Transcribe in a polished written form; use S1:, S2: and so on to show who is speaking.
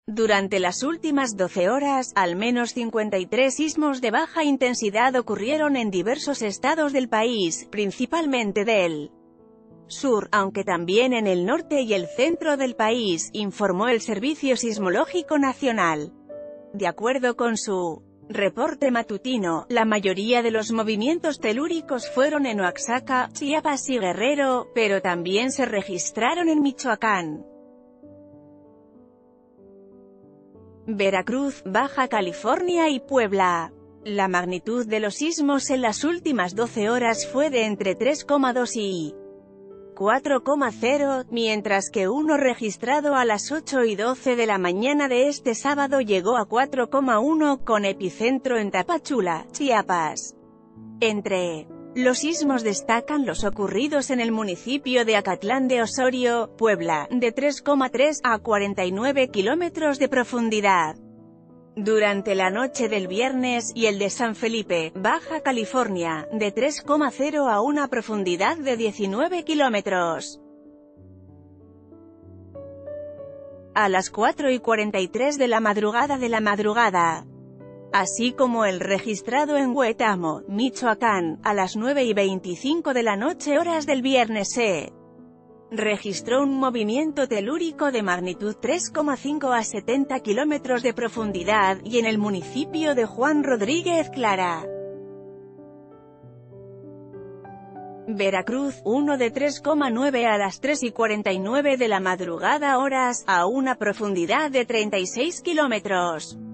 S1: Durante las últimas 12 horas, al menos 53 sismos de baja intensidad ocurrieron en diversos estados del país, principalmente del sur, aunque también en el norte y el centro del país, informó el Servicio Sismológico Nacional. De acuerdo con su reporte matutino, la mayoría de los movimientos telúricos fueron en Oaxaca, Chiapas y Guerrero, pero también se registraron en Michoacán, Veracruz, Baja California y Puebla. La magnitud de los sismos en las últimas 12 horas fue de entre 3,2 y 4,0, mientras que uno registrado a las 8:12 de la mañana de este sábado llegó a 4,1, con epicentro en Tapachula, Chiapas. Entre los sismos destacan los ocurridos en el municipio de Acatlán de Osorio, Puebla, de 3,3 a 49 kilómetros de profundidad durante la noche del viernes, y el de San Felipe, Baja California, de 3,0 a una profundidad de 19 kilómetros. A las 4:43 de la madrugada, así como el registrado en Huetamo, Michoacán, a las 9:25 de la noche horas del viernes se registró un movimiento telúrico de magnitud 3,5 a 70 kilómetros de profundidad, y en el municipio de Juan Rodríguez Clara, Veracruz, uno de 3,9 a las 3:49 de la madrugada horas, a una profundidad de 36 kilómetros.